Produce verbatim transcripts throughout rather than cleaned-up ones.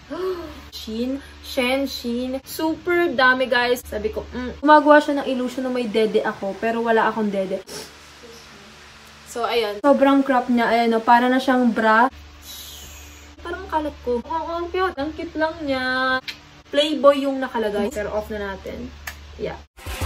Shein. Shen, Shein. Super dami, guys. Sabi ko, mm. Gumagawa siya ng illusion na may dede ako, pero wala akong dede. So, ayan. Sobrang crop niya. Ayan, no, para na siyang bra. Parang kalat ko. Oo, ang cute. Ang cute lang niya. Playboy yung nakalagay. Pero off na natin. Yeah.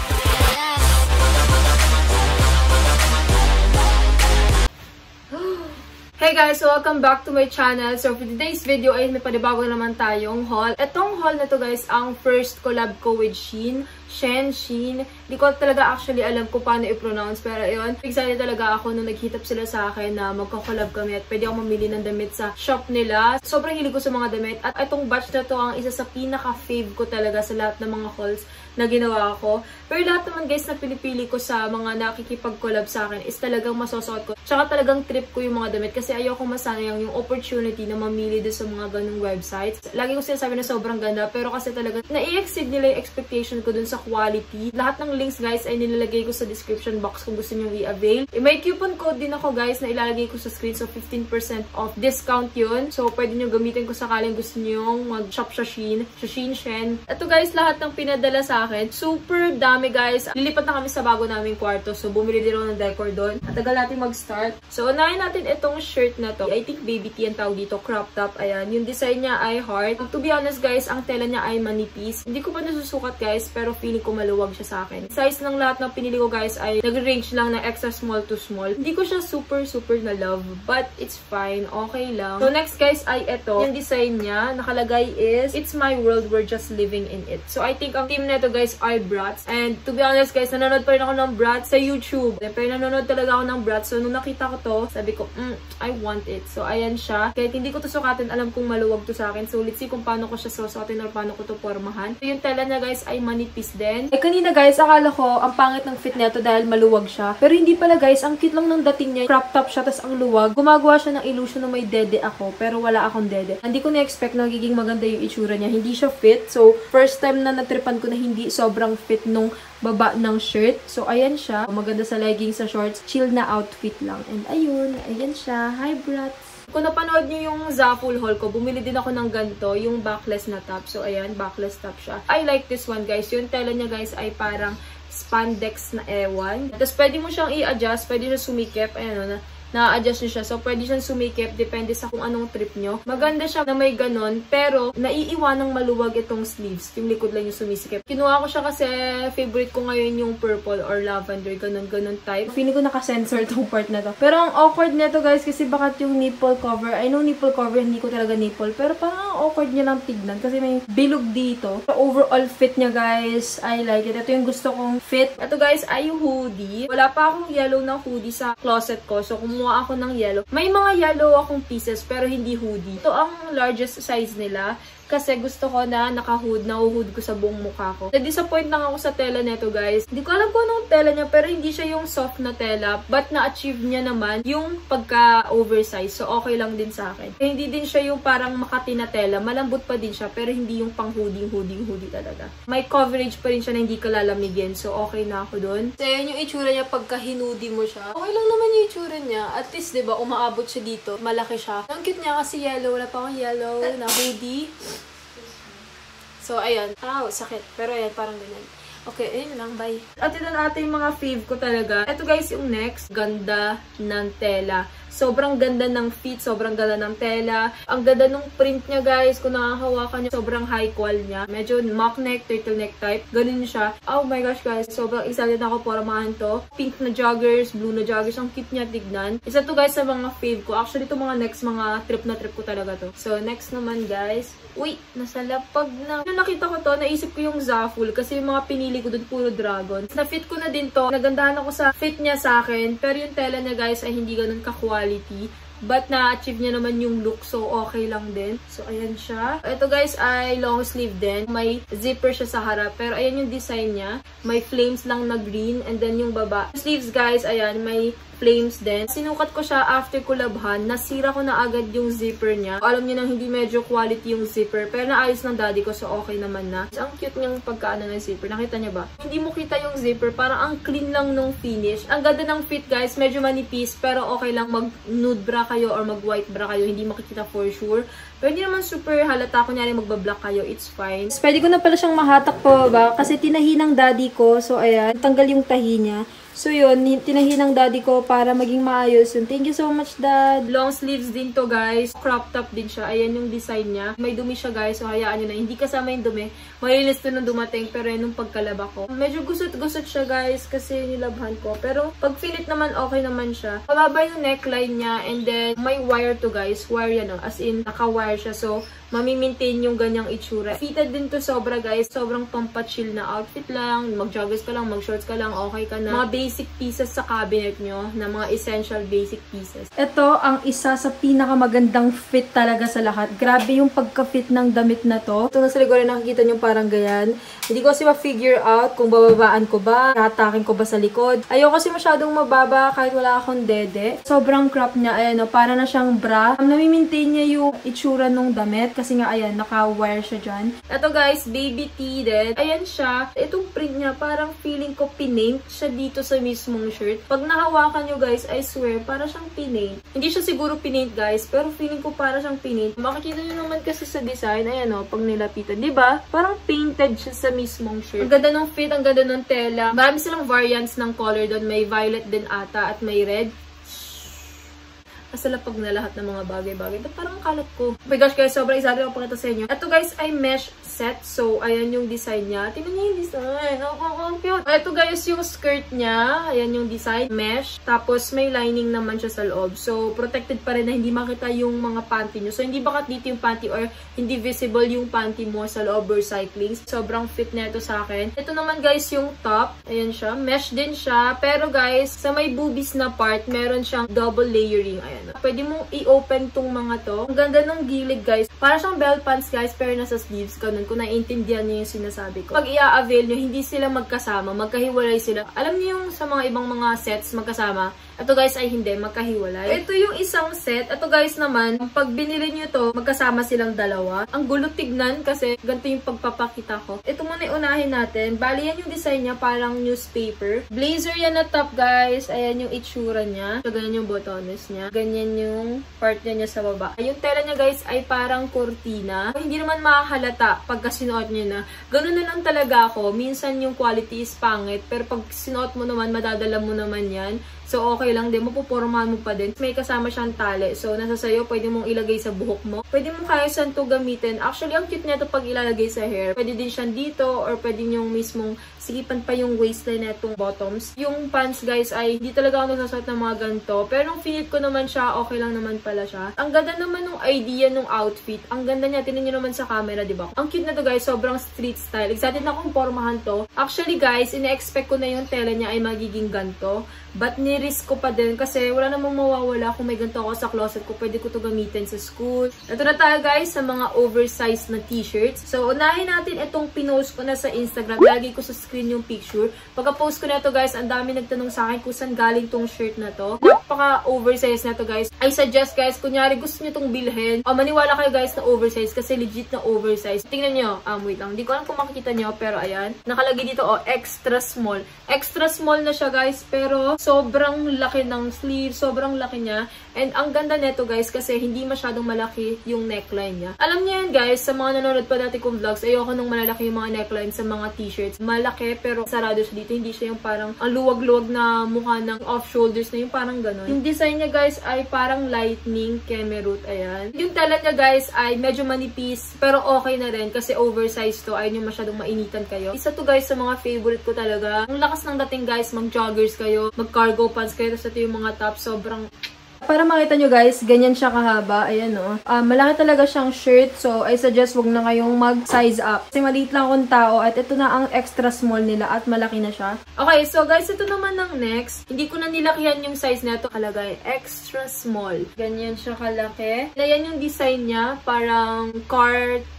Hey guys! So, welcome back to my channel. So, for today's video ay may panibago naman tayong haul. Etong haul na to guys, ang first collab ko with Shein. Shen, Shein. Hindi ko talaga actually alam kung paano i-pronounce. Pero yun, excited talaga ako nung nag-hit up sila sa akin na magka-collab kami at pwede ako mamili ng damit sa shop nila. Sobrang hilig ko sa mga damit. At itong batch na to ang isa sa pinaka-fave ko talaga sa lahat ng mga hauls na ginawa ko. Pero lahat naman guys na pinipili ko sa mga nakikipag-collab sa akin is talagang masosot ko. Tsaka talagang trip ko yung mga damit kasi ayoko masanayang yung opportunity na mamili din sa mga ganung websites. Lagi ko sinasabi na sobrang ganda pero kasi talaga na-i-exceed nila yung expectation ko dun sa quality. Lahat ng links guys ay nilalagay ko sa description box kung gusto nyo i-avail. E, may coupon code din ako guys na ilalagay ko sa screen. So fifteen percent off discount yun. So pwede nyo gamitin ko sakaling gusto nyo mag-shop sa Shein. Sa Shein, Shen. Ito guys, lahat ng pinadala sa akin. Super dami guys. Lilipat na kami sa bago naming kwarto. So bumili din ako ng decor doon. At tagal natin mag-start. So unahin natin itong shirt na to. I think baby tee ang tawag dito. Crop top. Ayan. Yung design niya ay heart. To be honest guys, ang tela niya ay manipis. Hindi ko pa nasusukat guys, pero feeling ko maluwag siya sa akin. Size ng lahat ng pinili ko guys ay nag-range lang ng extra small to small. Hindi ko siya super super na love, but it's fine. Okay lang. So next guys ay ito. Yung design niya, nakalagay is, "It's my world, we're just living in it." So I think ang team nito guys ay Bratz. And to be honest guys, nanonood pa rin ako ng Bratz sa YouTube. Pero nanonood talaga ako ng Bratz. So nung nakita ko to, sabi ko, mm, I want it. So ayan siya. Kahit hindi ko to sukatin, alam kong maluwag to sa akin. So let's see kung paano ko siya susukatin or paano ko to pormahan. So yung tela niya guys ay manipis din. Eh kanina guys, akala ko ang pangit ng fit nito dahil maluwag siya. Pero hindi pala guys, ang cute lang ng dating niya. Crop top siya, tas ang luwag. Gumagawa siya ng illusion na may dede ako, pero wala akong dede. Hindi ko na-expect na magiging maganda yung itsura niya. Hindi siya fit. So, first time na natripan ko na hindi sobrang fit nung baba ng shirt. So, ayan siya. Maganda sa leggings, sa shorts. Chill na outfit lang. And ayun, ayan siya. Hi, Bratz! Kung napanood nyo yung Zaful haul ko, bumili din ako ng ganito, yung backless na top. So, ayan, backless top siya. I like this one, guys. Yung tela niya, guys, ay parang spandex na ewan. Tapos, pwede mo siyang i-adjust. Pwede siya sumikip. Ayan, na na-adjust nyo siya. So, pwede siyang sumikip. Depende sa kung anong trip nyo. Maganda siya na may ganon. Pero, naiiwanang maluwag itong sleeves. Yung likod lang yung sumisikip. Kinuha ko siya kasi favorite ko ngayon yung purple or lavender. Ganon-ganon type. Feeling ko nakasensor tong part na to. Pero, ang awkward nito guys, kasi bakat yung nipple cover. I know nipple cover, hindi ko talaga nipple. Pero, parang ang awkward niya lang tignan. Kasi may bilog dito. So, overall fit niya guys, I like it. Ito yung gusto kong fit. Ito guys, ay yung hoodie. Wala pa akong yellow na hoodie sa closet ko. So, kung kumuha ako ng yellow. May mga yellow akong pieces pero hindi hoodie. Ito ang largest size nila kasi gusto ko na naka-hood, na-hood ko sa buong mukha ko. Na-disappoint lang ako sa tela neto guys. Hindi ko alam kung anong tela niya pero hindi siya yung soft na tela but na-achieve niya naman yung pagka-oversize. So okay lang din sa akin. Kaya hindi din siya yung parang makati na tela. Malambot pa din siya pero hindi yung pang hoodie, hoodie, hoodie talaga. May coverage pa rin siya na hindi ka lalamigin. So okay na ako dun. So yun yung itsura niya pagka hinudi mo siya. Okay lang naman yung itsura niya. At least diba umaabot siya dito. Malaki siya. Ang cute niya kasi yellow. Wala pa akong yellow na hoodie. So, ayan. Ow, sakit. Pero ayan, parang ganyan. Okay, ayun lang. Bye. At ito na ate yung mga fave ko talaga. Ito guys, yung next. Ganda ng tela. Sobrang ganda ng fit, sobrang ganda ng tela. Ang ganda ng print niya guys. Kung nakahawakan niyo, sobrang high qual niya. Medyo mock neck, turtleneck type. Ganun siya. Oh my gosh guys, sobrang excited ako pormahan to. Pink na joggers, blue na joggers. Ang cute niya tignan. Isa to guys sa mga fave ko. Actually, to mga next mga trip na trip ko talaga to. So, next naman guys. Uy, nasa lapag na. Nung nakita ko to, naisip ko yung Zaful. Kasi yung mga pinili ko dun, puro dragon. Na-fit ko na din to. Nagandahan ako sa fit niya sa akin. Pero yung tela niya guys ay hindi ganun ka-quality. But na-achieve niya naman yung look. So, okay lang din. So, ayan siya. Ito guys ay long sleeve din. May zipper siya sa harap. Pero ayan yung design niya. May flames lang na green. And then yung baba. Sleeves guys, ayan. May flames din. Sinukat ko siya after ko labhan. Nasira ko na agad yung zipper niya. Alam niyo nang hindi medyo quality yung zipper. Pero naayos ng daddy ko, so okay naman na. So, ang cute niyang pagkaano ng zipper. Nakita niya ba? Hindi mo kita yung zipper. Parang ang clean lang nung finish. Ang ganda ng fit guys. Medyo manipis. Pero okay lang mag nude bra kayo or mag white bra kayo. Hindi makikita for sure. Pero hindi naman super halata. Kunyari magbablock kayo. It's fine. So, pwede ko na pala siyang mahatak pa ba? Kasi tinahi ng daddy ko. So, ayan. Tanggal yung tahi niya. So, yun, tinahi ng daddy ko para maging maayos yun. Thank you so much, Dad. Long sleeves din to, guys. Crop top din siya. Ayan yung design niya. May dumi siya, guys. So, hayaan nyo na. Hindi kasama yung dumi. Malinis to nung dumating. Pero yun, nung pagkalaba ko. Medyo gusot-gusot siya, guys. Kasi nilabhan ko. Pero, pag finit naman, okay naman siya. Mababa yung neckline niya. And then, may wire to, guys. Wire yan, oh. As in, naka-wire siya. So, mami-maintain yung ganyang itsura. Fitted din to sobra, guys. Sobrang pampachill na outfit lang. Mag-joggers ka lang, mag-shorts ka lang, okay ka na. Mga basic pieces sa cabinet nyo, na mga essential basic pieces. Ito ang isa sa pinakamagandang fit talaga sa lahat. Grabe yung pagka-fit ng damit na to. Ito na sa likuran, nakikita nyo parang ganyan. Hindi ko kasi ma-figure out kung bababaan ko ba, hatakin ko ba sa likod. Ayoko kasi masyadong mababa kahit wala akong dede. Sobrang crop niya. Ayan, no, para na siyang bra. Nami-maintain niya yung itsura ng damit. Kasi nga, ayan, naka-wire siya dyan. Ito guys, baby tee din. Ayan siya. Itong print niya, parang feeling ko pinaint siya dito sa mismong shirt. Pag nahawakan nyo guys, I swear, para siyang pinaint. Hindi siya siguro pinaint guys, pero feeling ko para siyang pinaint. Makikita nyo naman kasi sa design, ayan o, pag nilapitan. Diba? Parang painted siya sa mismong shirt. Ang ganda ng fit, ang ganda ng tela. Marami silang variants ng color doon. May violet din ata at may red. Asalapag na lahat ng mga bagay-bagay. Ito parang kalat ko. Oh my gosh guys, sobrang excited ako pakita sa inyo. Ito guys ay mesh set. So, ayan yung design niya. Tingnan niyo yung design. Oh, oh, oh, cute. Ito guys yung skirt niya. Ayan yung design. Mesh. Tapos, may lining naman siya sa loob. So, protected pa rin na hindi makita yung mga panty nyo. So, hindi bakat dito yung panty or hindi visible yung panty mo sa loob or cycling. Sobrang fit na ito sa akin. Ito naman guys yung top. Ayan siya. Mesh din siya. Pero guys, sa may boobies na part, meron siyang double layering. Ayan. Pwede mong i-open tong mga to. Ang ganda ng gilid, guys. Para siyang bell pants, guys, pero nasa sleeves. Ganun, kung naiintindihan niyo yung sinasabi ko. Pag i-avail nyo, hindi sila magkasama. Magkahiwalay sila. Alam niyo yung sa mga ibang mga sets magkasama. Ito, guys, ay hindi. Magkahiwalay. Ito yung isang set. Ito, guys, naman, pag binili nyo to, magkasama silang dalawa. Ang gulo tignan kasi ganito yung pagpapakita ko. Ito muna unahin natin. Bali, yan yung design niya. Parang newspaper. Blazer yan na top, guys. Ayan yung itsura niya. So, ganyan yung botones niya. Ganyan yung part niya, niya sa baba. Yung tela niya, guys, ay parang kurtina. Hindi naman makahalata pagka sinuot niyo na. Ganun na lang talaga ako. Minsan yung quality is pangit. Pero pag sinuot mo naman, madadala mo naman yan. So, okay lang din. Mapupormahan mo pa din. May kasama siyang tali. So, nasa sayo, pwede mong ilagay sa buhok mo. Pwede mong kaya saan to gamitin. Actually, ang cute nito pag ilalagay sa hair. Pwede din siyang dito or pwede yung mismong sikipan pa yung waistline na itong bottoms. Yung pants, guys, ay hindi talaga ako nasasot ng mga ganito. Pero nung finit ko naman siya, okay lang naman pala siya. Ang ganda naman nung idea nung outfit. Ang ganda niya. Tinan nyo naman sa camera, diba? Ang cute na to, guys. Sobrang street style. Excited na akong pormahan to. Actually, guys, ine-expect ko na yung tela niya ay magiging ganito. But ni-risk ko pa din kasi wala namang mawawala kung may ganito ako sa closet ko. Pwede ko to gamitin sa school. Ito na tayo guys sa mga oversized na t-shirts. So, unahin natin itong pinost ko na sa Instagram. Lagi ko sa screen yung picture. Pagka-post ko na to guys, ang dami nagtanong sa akin kung saan galing tong shirt na to. Napaka-oversized na to guys. I suggest guys, kunyari gusto nyo tong bilhin. O, maniwala kayo guys na oversized kasi legit na oversized. Tingnan nyo. Um, wait lang. Hindi ko alam kung makikita nyo pero ayan. Nakalagay dito oh, extra small. Extra small na siya guys pero sobrang laki ng sleeve, sobrang laki niya. And ang ganda nito guys kasi hindi masyadong malaki yung neckline niya. Alam niyo yan guys, sa mga nanonood pa dati kong vlogs, ayoko nung malalaki yung mga neckline sa mga t-shirts. Malaki pero sarado siya dito. Hindi siya yung parang ang luwag-luwag na mukha ng off-shoulders na yung parang ganon. Yung design niya guys ay parang lightning kemerut. Ayan. Yung tela niya guys ay medyo manipis pero okay na rin kasi oversized to. Ayun yung masyadong mainitan kayo. Isa to guys sa mga favorite ko talaga. Ang lakas ng dating guys, mag-joggers kayo, mag cargo pants kayo. Tapos ito yung mga top. Sobrang... Para makita nyo guys, ganyan siya kahaba. Ayan o. Uh, malaki talaga siyang shirt. So, I suggest wag na kayong mag-size up. Kasi maliit lang akong tao. At ito na ang extra small nila. At malaki na siya. Okay, so guys, ito naman ng next. Hindi ko na nilakihan yung size na ito. Kalagay, extra small. Ganyan siya kalaki. Ayan yung design niya. Parang cart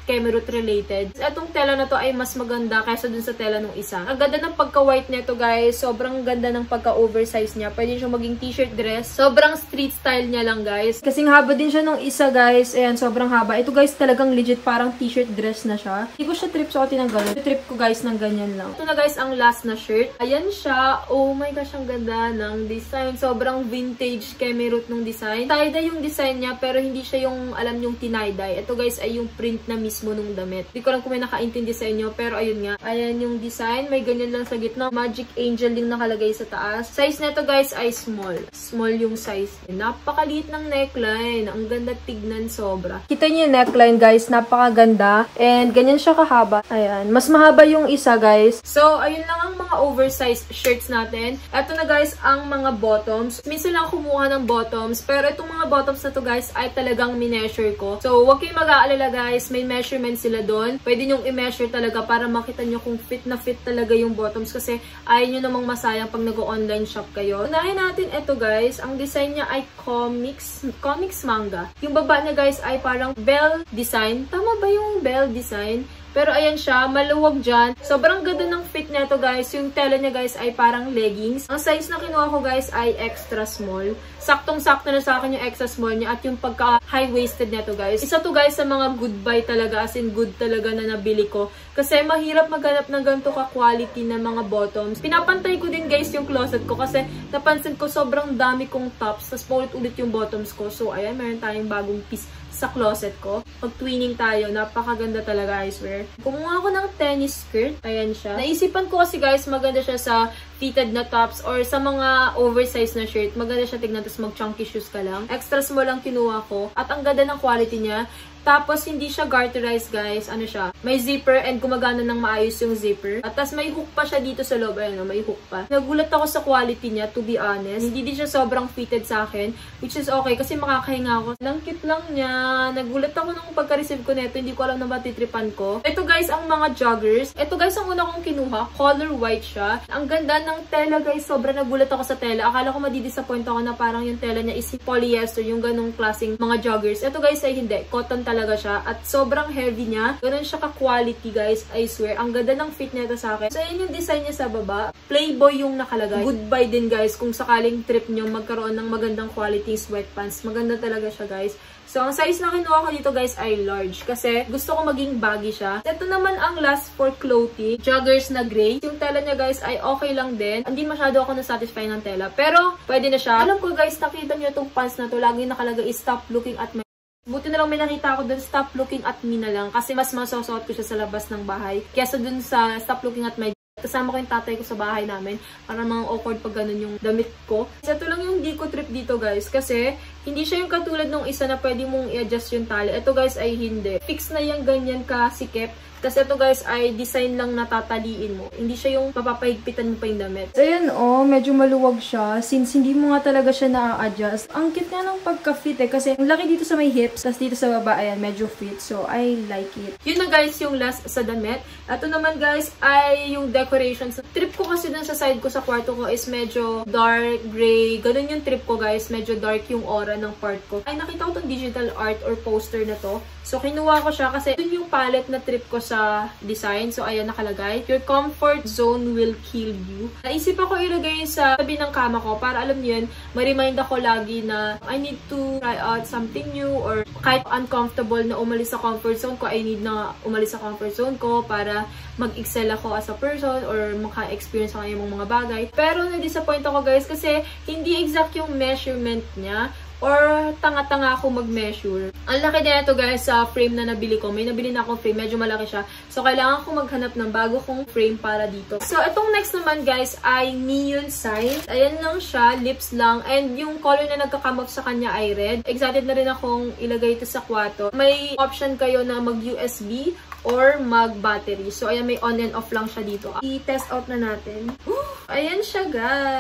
Kemerut related. Itong tela na to ay mas maganda kaysa dun sa tela nung isa. Ang ganda ng pagka-white nito guys. Sobrang ganda ng pagka-oversize niya. Pwede siya maging t-shirt dress. Sobrang street style niya lang guys. Kasing haba din siya nung isa guys. Ayan, sobrang haba. Ito guys talagang legit parang t-shirt dress na siya. Hindi ko siya trip suotin ng ganun. Trip ko guys ng ganyan lang. Ito na guys ang last na shirt. Ayan siya. Oh my gosh, ang ganda ng design. Sobrang vintage Kemerut nung design. Tie-dye yung design niya pero hindi siya yung alam yung tinay-dye. Ito guys ay yung print na mismo nung damit. Hindi ko lang kung may nakaintindi sa inyo pero ayun nga. Ayan yung design. May ganyan lang sa gitna. Magic Angel din nakalagay sa taas. Size nito guys ay small. Small yung size. Napakaliit ng neckline. Ang ganda tignan sobra. Kita niyo yung neckline guys. Napakaganda. And ganyan siya kahaba. Ayan. Mas mahaba yung isa guys. So ayun lang ang mga oversized shirts natin. Ito na guys ang mga bottoms. Minsan lang kumuha ng bottoms. Pero itong mga bottoms na to guys ay talagang mineasure ko. So huwag kayong mag-aalala guys. May measurement sila doon. Pwede nyong i-measure talaga para makita nyo kung fit na fit talaga yung bottoms kasi ayaw nyo namang masayang pag nag-online shop kayo. Unahin natin ito guys. Ang design niya ay comics, comics manga. Yung baba niya guys ay parang bell design. Tama ba yung bell design? Pero ayan siya, maluwag dyan. Sobrang ganda ng fit nito guys. Yung tela niya guys ay parang leggings. Ang size na kinuha ko guys ay extra small. Saktong-sakto na sa akin yung extra small niya at yung pagka-high-waisted nito guys. Isa to guys sa mga good buy talaga, as in good talaga na nabili ko. Kasi mahirap maghanap ng ganito ka-quality na mga bottoms. Pinapantay ko din guys yung closet ko kasi napansin ko sobrang dami kong tops. Tapos paulit-ulit yung bottoms ko. So ayan, meron tayong bagong piece sa closet ko. Pag-twinning tayo, napakaganda talaga, I swear. Kumuha ko ng tennis skirt. Ayan siya. Naisipan ko kasi guys, maganda siya sa fitted na tops or sa mga oversized na shirt. Maganda siya tignan, tapos mag-chunky shoes ka lang. Extra small lang kinuha ko. At ang ganda ng quality niya. Tapos, hindi siya garterized, guys. Ano siya? May zipper and gumagana ng maayos yung zipper. At tapos, may hook pa siya dito sa loob. Ayun, may hook pa. Nagulat ako sa quality niya, to be honest. Hindi din siya sobrang fitted sa akin, which is okay kasi makakahinga ako. Lang cute lang niya. Nagulat ako nung pagka-receive ko nito. Hindi ko alam na matitripan ko. Ito, guys, ang mga joggers. Ito, guys, ang una kong kinuha. Color white siya. Ang ganda ng tela, guys. Sobrang nagulat ako sa tela. Akala ko madidisappoint ako na parang yung tela niya is polyester, yung ganong klaseng mga joggers. Ito, guys, ay hindi. Cotton talaga siya at sobrang heavy niya. Ganun siya ka-quality guys, I swear. Ang ganda ng fit niya sa akin. So, yun yung design niya sa baba. Playboy yung nakalagay. Goodbye din guys kung sakaling trip nyo magkaroon ng magandang quality sweatpants. Maganda talaga siya guys. So, ang size na kinuha ko dito guys ay large kasi gusto ko maging baggy siya. Ito naman ang last for clothing. Joggers na gray. Yung tela niya guys ay okay lang din. Hindi masyado ako na-satisfy ng tela. Pero, pwede na siya. Alam ko guys, nakita niyo itong pants na to. Lagi nakalagay is stop looking at my... Buti na lang may nakita ako dun, stop looking at me na lang. Kasi mas masosot ko siya sa labas ng bahay. Kesa dun sa stop looking at my... Kasama ko yung tatay ko sa bahay namin. Para mga awkward pag ganun yung damit ko. Ito lang yung di ko trip dito guys. Kasi hindi siya yung katulad ng isa na pwede mong i-adjust yung tali. Ito guys ay hindi. Fix na yung ganyan kasikip. Kasi ito guys ay design lang natataliin mo. Hindi siya yung papapahigpitan mo pa yung damit. Ayan oh, medyo maluwag siya. Since hindi mo nga talaga siya na-adjust. Ang cute nga ng pagka-fit eh. Kasi ang laki dito sa may hips. Tapos dito sa baba, ayan, medyo fit. So, I like it. Yun na guys yung last sa damit. Ito naman guys ay yung decorations. Trip ko kasi dun sa side ko sa kwarto ko is medyo dark, gray. Ganun yung trip ko guys. Medyo dark yung aura ng part ko. Ay, nakita ko tong digital art or poster na to. So, kinuha ko siya kasi dun yung palette na trip ko sa design. So, ayan nakalagay. Your comfort zone will kill you. Naisip ako ilagay sa tabi ng kama ko para alam niyo yun, ma-remind ako lagi na I need to try out something new or kahit uncomfortable na umalis sa comfort zone ko, I need na umalis sa comfort zone ko para mag-excel ako as a person or maka-experience ako yung mga bagay. Pero na-disappoint ako guys kasi hindi exact yung measurement niya. Or tanga-tanga ako mag-measure. Ang laki din ito guys sa frame na nabili ko. May nabili na akong frame. Medyo malaki siya. So, kailangan ko maghanap ng bago kong frame para dito. So, itong next naman guys ay neon sign. Ayan lang siya. Lips lang. And yung color na nagkakamot sa kanya ay red. Excited na rin akong ilagay ito sa kwarto. May option kayo na mag-U S B or mag-battery. So, ayan, may on and off lang siya dito. I-test out na natin. Ayan siya,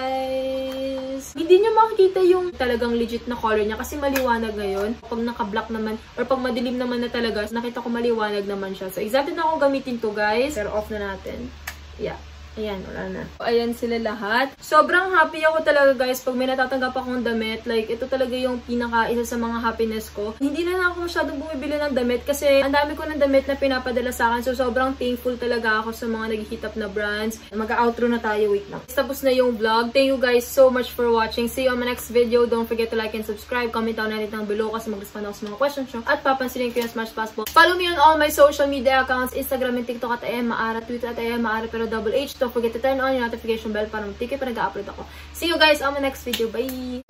guys. Hindi nyo makikita yung talagang legit na color niya kasi maliwanag ngayon. Pag naka-black naman, or pag madilim naman na talaga, nakita ko maliwanag naman siya. So, excited na ako gamitin to, guys. Pero off na natin. Yeah. Ayan, wala na. Ayan sila lahat. Sobrang happy ako talaga guys pag may natatanggap akong damit. Like, ito talaga yung pinaka isa sa mga happiness ko. Hindi na ako masyadong bumibili ng damit kasi ang dami ko ng damit na pinapadala sa akin. So, sobrang thankful talaga ako sa mga nag-hit up na brands. Mag-outro na tayo. Wait lang. Tapos na yung vlog. Thank you guys so much for watching. See you on my next video. Don't forget to like and subscribe. Comment down na rin below kasi mag-respond ako sa mga questions nyo. At papansinin ko yung as much as possible. Follow me on all my social media accounts. Instagram and TikTok at A M Maara. Twitter at A M Maara pero double H. Don't forget to turn on yung notification bell para mag-tiki pa nag-upload ako. See you guys on my next video. Bye!